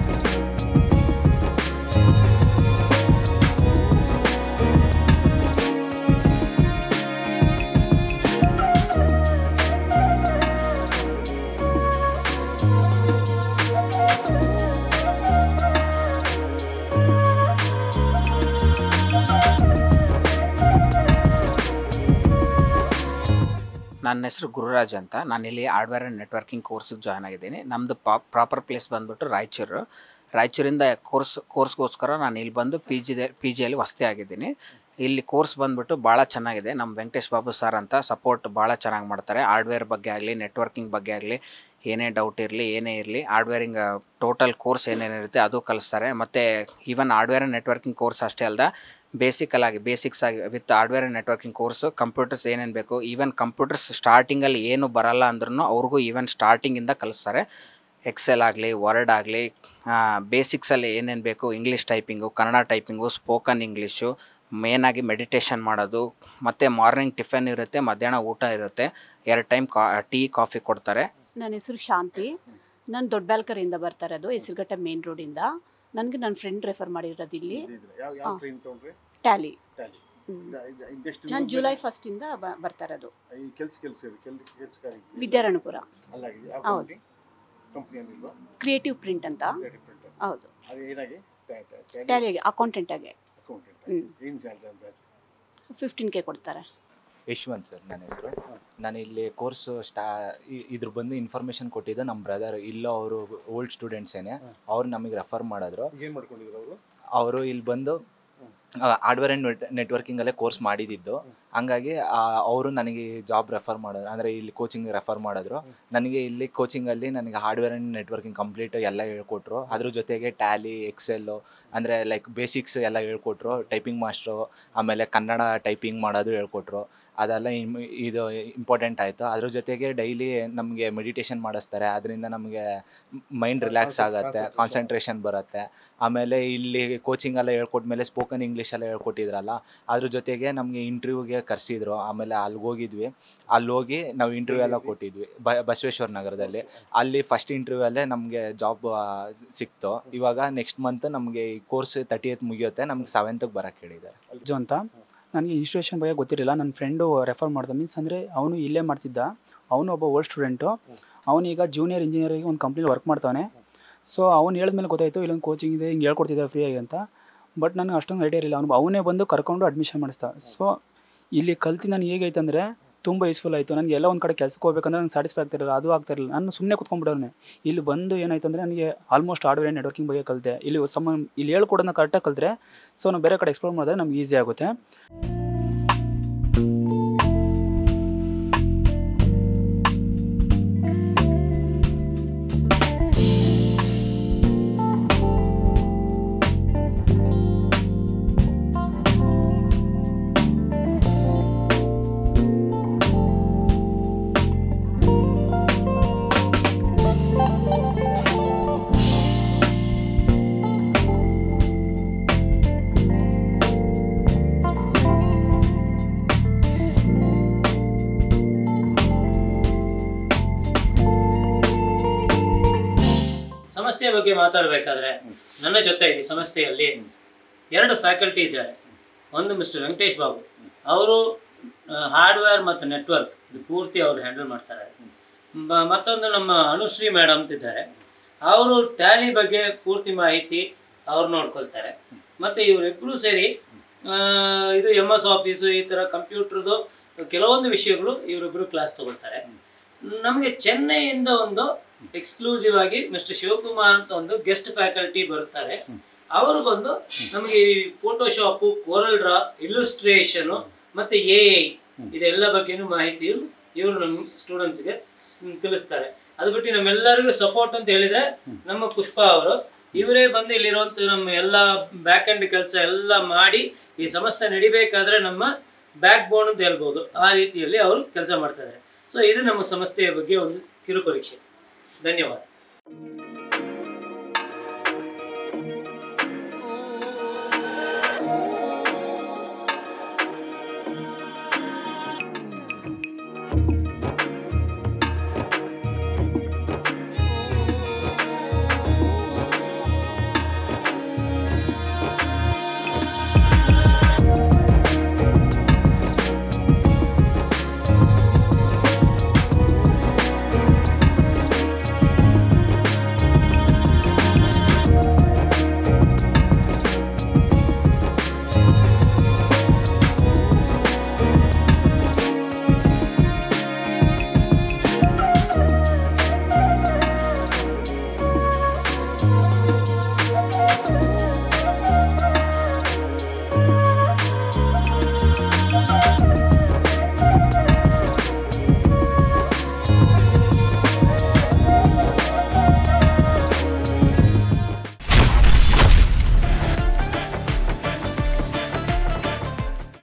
ನನ್ನ ಹೆಸರು ಗುರುರಾಜ್ ಅಂತ. ನಾನಿಲ್ಲಿ ಹಾರ್ಡ್ವೇರ್ ಆ್ಯಂಡ್ ನೆಟ್ವರ್ಕಿಂಗ್ ಕೋರ್ಸಿಗೆ ಜಾಯ್ನ್ ಆಗಿದ್ದೀನಿ. ನಮ್ಮದು ಪಾ ಪ್ರಾಪರ್ ಪ್ಲೇಸ್ ಬಂದುಬಿಟ್ಟು ರಾಯಚೂರು. ರಾಯಚೂರಿಂದ ಕೋರ್ಸ್ ಕೋರ್ಸ್ಗೋಸ್ಕರ ನಾನು ಇಲ್ಲಿ ಬಂದು ಪಿ ಜಿ ಪಿ ಜಿಯಲ್ಲಿ ವಸತಿ ಆಗಿದ್ದೀನಿ. ಇಲ್ಲಿ ಕೋರ್ಸ್ ಬಂದುಬಿಟ್ಟು ಭಾಳ ಚೆನ್ನಾಗಿದೆ. ನಮ್ಮ ವೆಂಕಟೇಶ್ ಬಾಬು ಸರ್ ಅಂತ ಸಪೋರ್ಟ್ ಭಾಳ ಚೆನ್ನಾಗಿ ಮಾಡ್ತಾರೆ. ಹಾರ್ಡ್ವೇರ್ ಬಗ್ಗೆ ಆಗಲಿ, ನೆಟ್ವರ್ಕಿಂಗ್ ಬಗ್ಗೆ ಆಗಲಿ, ಏನೇ ಡೌಟ್ ಇರಲಿ, ಏನೇ ಇರಲಿ, ಹಾರ್ಡ್ವೇರಿಂಗ್ ಟೋಟಲ್ ಕೋರ್ಸ್ ಏನೇನಿರುತ್ತೆ ಅದು ಕಲಿಸ್ತಾರೆ. ಮತ್ತು even hardware and networking course ಅಷ್ಟೇ ಅಲ್ಲದೆ ಬೇಸಿಕಲಾಗಿ ಬೇಸಿಕ್ಸ್ ಆಗಿ with hardware and networking course computers ಏನೇನು ಬೇಕು, ಈವನ್ ಕಂಪ್ಯೂಟರ್ಸ್ ಸ್ಟಾರ್ಟಿಂಗಲ್ಲಿ ಏನು ಬರಲ್ಲ ಅಂದ್ರೂ ಅವ್ರಿಗೂ ಈವನ್ ಸ್ಟಾರ್ಟಿಂಗಿಂದ ಕಲಿಸ್ತಾರೆ. ಎಕ್ಸೆಲ್ ಆಗಲಿ, ವರ್ಡ್ ಆಗಲಿ, ಬೇಸಿಕ್ಸಲ್ಲಿ ಏನೇನು ಬೇಕು, English typing, Kannada typing, spoken English, ಮೇನಾಗಿ ಮೆಡಿಟೇಷನ್ ಮಾಡೋದು, ಮತ್ತು ಮಾರ್ನಿಂಗ್ ಟಿಫನ್ ಇರುತ್ತೆ, ಮಧ್ಯಾಹ್ನ ಊಟ ಇರುತ್ತೆ, ಎರಡು ಟೈಮ್ ಕಾ ಟೀ ಕಾಫಿ ಕೊಡ್ತಾರೆ. ನನ್ನ ಹೆಸರು ಶಾಂತಿ, ನಾನು ದೊಡ್ಡಬಾಲ್ಕರಿಂದ ಬರ್ತಾ ಇರೋದು, ಹೆಸರುಘಟ್ಟ ಮೇನ್ ರೋಡಿಂದ. ನನಗೆ ನನ್ನ ಫ್ರೆಂಡ್ ರೆಫರ್ ಮಾಡಿರೋದು ಇಲ್ಲಿ ಟ್ಯಾಲಿ. ನಾನು ಜುಲೈ ಫಸ್ಟಿಂದ ಬರ್ತಾ ಇರೋದು ವಿದ್ಯಾರಣ್ಯಪುರ. ಹೌದು, ಕ್ರಿಯೇಟಿವ್ ಪ್ರಿಂಟ್ ಅಂತ. ಹೌದು, ಟ್ಯಾಲಿಗೆ ಅಕೌಂಟೆಂಟ್ ಆಗಿ ಫಿಫ್ಟೀನ್ ಕೆ ಕೊಡ್ತಾರೆ. ಯಶವಂತ್ ಸರ್ ನನ್ನ ಹೆಸರು. ನಾನು ಇಲ್ಲಿ ಕೋರ್ಸ್ ಸ್ಟಾ ಇದ್ರ ಬಂದು ಇನ್ಫಾರ್ಮೇಷನ್ ಕೊಟ್ಟಿದ್ದು ನಮ್ಮ ಬ್ರದರ್. ಇಲ್ಲೋ ಅವರು ಓಲ್ಡ್ ಸ್ಟೂಡೆಂಟ್ಸೇನೆ, ಅವ್ರು ನಮಗೆ ರೆಫರ್ ಮಾಡಿದ್ರು. ಅವರು ಇಲ್ಲಿ ಬಂದು ಹಾರ್ಡ್ವೇರ್ ಆ್ಯಂಡ್ ನೆಟ್ ನೆಟ್ವರ್ಕಿಂಗಲ್ಲೇ ಕೋರ್ಸ್ ಮಾಡಿದ್ದು. ಹಂಗಾಗಿ ಅವರು ನನಗೆ ಜಾಬ್ ರೆಫರ್ ಮಾಡಿದ್ರು, ಅಂದರೆ ಇಲ್ಲಿ ಕೋಚಿಂಗ್ ರೆಫರ್ ಮಾಡಿದ್ರು. ನನಗೆ ಇಲ್ಲಿ ಕೋಚಿಂಗಲ್ಲಿ ನನಗೆ ಹಾರ್ಡ್ವೇರ್ ಆ್ಯಂಡ್ ನೆಟ್ವರ್ಕಿಂಗ್ ಕಂಪ್ಲೀಟ್ ಎಲ್ಲ ಹೇಳ್ಕೊಟ್ರು. ಅದ್ರ ಜೊತೆಗೆ ಟ್ಯಾಲಿ, ಎಕ್ಸೆಲ್ಲು, ಅಂದರೆ ಲೈಕ್ ಬೇಸಿಕ್ಸ್ ಎಲ್ಲ ಹೇಳ್ಕೊಟ್ರು. ಟೈಪಿಂಗ್ ಮಾಸ್ಟ್ರು, ಆಮೇಲೆ ಕನ್ನಡ ಟೈಪಿಂಗ್ ಮಾಡೋದು ಹೇಳ್ಕೊಟ್ರು. ಅದೆಲ್ಲ ಇಮ್ ಇದು ಇಂಪಾರ್ಟೆಂಟ್ ಆಯಿತು. ಅದ್ರ ಜೊತೆಗೆ ಡೈಲಿ ನಮಗೆ ಮೆಡಿಟೇಷನ್ ಮಾಡಿಸ್ತಾರೆ. ಅದರಿಂದ ನಮಗೆ ಮೈಂಡ್ ರಿಲ್ಯಾಕ್ಸ್ ಆಗುತ್ತೆ, ಕಾನ್ಸಂಟ್ರೇಷನ್ ಬರುತ್ತೆ. ಆಮೇಲೆ ಇಲ್ಲಿ ಕೋಚಿಂಗೆಲ್ಲ ಹೇಳ್ಕೊಟ್ಮೇಲೆ ಸ್ಪೋಕನ್ ಇಂಗ್ಲೀಷೆಲ್ಲ ಹೇಳ್ಕೊಟ್ಟಿದ್ರಲ್ಲ, ಅದ್ರ ಜೊತೆಗೆ ನಮಗೆ ಇಂಟರ್ವ್ಯೂಗೆ ಕರೆಸಿದ್ರು. ಆಮೇಲೆ ಅಲ್ಲಿಗೆ ಹೋಗಿದ್ವಿ. ಅಲ್ಲಿ ಹೋಗಿ ನಾವು ಇಂಟರ್ವ್ಯೂ ಎಲ್ಲ ಕೊಟ್ಟಿದ್ವಿ ಬ ಬಸವೇಶ್ವರ ನಗರದಲ್ಲಿ. ಅಲ್ಲಿ ಫಸ್ಟ್ ಇಂಟರ್ವ್ಯೂವಲ್ಲೇ ನಮಗೆ ಜಾಬ್ ಸಿಕ್ತು. ಇವಾಗ ನೆಕ್ಸ್ಟ್ ಮಂತ್ ನಮಗೆ ಈ ಕೋರ್ಸ್ ತರ್ಟಿ ಏತ್ ಮುಗಿಯುತ್ತೆ, ನಮ್ಗೆ ಸೆವೆಂತ್ಗೆ ಬರೋಕ್ಕೆ ಹೇಳಿದ್ದಾರೆ. ಜೋ ಅಂತ ನನಗೆ ಇನ್ಸ್ಟಿಟ್ಯೂಷನ್ ಬಗ್ಗೆ ಗೊತ್ತಿರಲಿಲ್ಲ. ನನ್ನ ಫ್ರೆಂಡು ರೆಫರ್ ಮಾಡ್ದೆ. ಮೀನ್ಸ್ ಅಂದರೆ ಅವನು ಇಲ್ಲೇ ಮಾಡ್ತಿದ್ದ. ಅವನು ಒಬ್ಬ ಓಲ್ಡ್ ಸ್ಟೂಡೆಂಟು. ಅವನೀಗ ಜೂನಿಯರ್ ಇಂಜಿನಿಯರಿಗೆ ಒಂದು ಕಂಪ್ನಿಲಿ ವರ್ಕ್ ಮಾಡ್ತಾನೆ. ಸೊ ಅವ್ನು ಹೇಳಿದ್ಮೇಲೆ ಗೊತ್ತಾಯಿತು ಇಲ್ಲೊಂದು ಕೋಚಿಂಗ್ ಇದೆ, ಹಿಂಗೆ ಹೇಳ್ಕೊಡ್ತಿದ್ದೆ ಫ್ರೀಯಾಗಿ ಅಂತ. ಬಟ್ ನನಗೆ ಅಷ್ಟೊಂದು ಐಡಿಯಾ ಇರಲಿಲ್ಲ. ಅವನು ಅವನೇ ಬಂದು ಕರ್ಕೊಂಡು ಅಡ್ಮಿಷನ್ ಮಾಡಿಸ್ತಾ. ಸೊ ಇಲ್ಲಿ ಕಲ್ತು ನನಗೆ ಹೇಗೈತೆ ಅಂದರೆ ತುಂಬ ಯೂಸ್ಫುಲ್ ಆಯಿತು. ನನಗೆ ಎಲ್ಲ ಒಂದು ಕಡೆ ಕೆಲಸಕ್ಕೆ ಹೋಗ್ಬೇಕಂದ್ರೆ ನನಗೆ ಸ್ಯಾಟಿಸ್ಫೈ ಆಗ್ತಿರಲಿಲ್ಲ, ಅದು ಆಗ್ತಾಯಿರಲಿಲ್ಲ. ನಾನು ಸುಮ್ಮನೆ ಕುತ್ಕೊಂಡ್ಬಿಡೋನೆ. ಇಲ್ಲಿ ಬಂದು ಏನಾಯ್ತು ಅಂದರೆ ನನಗೆ ಆಲ್ಮೋಸ್ಟ್ ಹಾರ್ಡ್ವೇರ್ ಆ್ಯಂಡ್ ನೆಟ್ವರ್ಕಿಂಗ್ ಬಗ್ಗೆ ಕಲಿತೆ. ಇಲ್ಲಿ ಸಮ ಇಲ್ಲಿ ಹೇಳ್ಕೊಡೋದನ್ನ ಕರೆಕ್ಟಾಗಿ ಕಲಿತ್ರೆ ಸೊ ನಾವು ಬೇರೆ ಕಡೆ ಎಕ್ಸ್ಪ್ಲೋರ್ ಮಾಡಿದ್ರೆ ನಮ್ಗೆ ಈಸಿ ಆಗುತ್ತೆ. ಸಂಸ್ಥೆಯ ಬಗ್ಗೆ ಮಾತಾಡಬೇಕಾದ್ರೆ ನನ್ನ ಜೊತೆ ಈ ಸಂಸ್ಥೆಯಲ್ಲಿ ಎರಡು ಫ್ಯಾಕಲ್ಟಿ ಇದ್ದಾರೆ. ಒಂದು ಮಿಸ್ಟರ್ ವೆಂಕಟೇಶ್ ಬಾಬು ಅವರು ಹಾರ್ಡ್ವೇರ್ ಮತ್ತು ನೆಟ್ವರ್ಕ್ ಇದು ಪೂರ್ತಿ ಅವರು ಹ್ಯಾಂಡಲ್ ಮಾಡ್ತಾರೆ. ಮ- ಮತ್ತೊಂದು ನಮ್ಮ ಅನುಶ್ರೀ ಮೇಡಮ್ ಅಂತಿದ್ದಾರೆ, ಅವರು ಟ್ಯಾಲಿ ಬಗ್ಗೆ ಪೂರ್ತಿ ಮಾಹಿತಿ ಅವ್ರು ನೋಡ್ಕೊಳ್ತಾರೆ. ಮತ್ತು ಇವರಿಬ್ಬರು ಸೇರಿ ಆ, ಇದು ಎಮ್ ಎಸ್ ಆಫೀಸು ಈ ಥರ ಕಂಪ್ಯೂಟ್ರದ್ದು ಕೆಲವೊಂದು ವಿಷಯಗಳು ಇವರಿಬ್ಬರು ಕ್ಲಾಸ್ ತಗೊಳ್ತಾರೆ. ನಮಗೆ ಚೆನ್ನೈಯಿಂದ ಒಂದು ಎಕ್ಸ್ಕ್ಲೂಸಿವ್ ಆಗಿ ಮಿಸ್ಟರ್ ಶಿವಕುಮಾರ್ ಅಂತ ಒಂದು ಗೆಸ್ಟ್ ಫ್ಯಾಕಲ್ಟಿ ಬರುತ್ತಾರೆ. ಅವರು ಬಂದು ನಮಗೆ ಈ ಫೋಟೋಶಾಪು, ಕೋರಲ್ ಡ್ರಾ, ಇಲ್ಲುಸ್ಟ್ರೇಷನು ಮತ್ತು ಎ ಐ ಇದೆಲ್ಲ ಬಗ್ಗೆನೂ ಮಾಹಿತಿಯು ಇವರು ನಮ್ಮ ಸ್ಟೂಡೆಂಟ್ಸ್ಗೆ ತಿಳಿಸ್ತಾರೆ. ಅದು ಬಿಟ್ಟು ನಮ್ಮೆಲ್ಲರಿಗೂ ಸಪೋರ್ಟ್ ಅಂತ ಹೇಳಿದರೆ ನಮ್ಮ ಪುಷ್ಪ ಅವರು, ಇವರೇ ಬಂದು ಇಲ್ಲಿರುವಂಥ ನಮ್ಮ ಎಲ್ಲ ಬ್ಯಾಕ್ ಎಂಡ್ ಕೆಲಸ ಎಲ್ಲ ಮಾಡಿ ಈ ಸಂಸ್ಥೆ ನಡಿಬೇಕಾದ್ರೆ ನಮ್ಮ ಬ್ಯಾಕ್ ಬೋನ್ ಅಂತ ಹೇಳ್ಬೋದು, ಆ ರೀತಿಯಲ್ಲಿ ಅವರು ಕೆಲಸ ಮಾಡ್ತಾ ಇದ್ದಾರೆ. ಸೊ ಇದು ನಮ್ಮ ಸಂಸ್ಥೆಯ ಬಗ್ಗೆ ಒಂದು ಕಿರು ಪರೀಕ್ಷೆ. ಧನ್ಯವಾದ.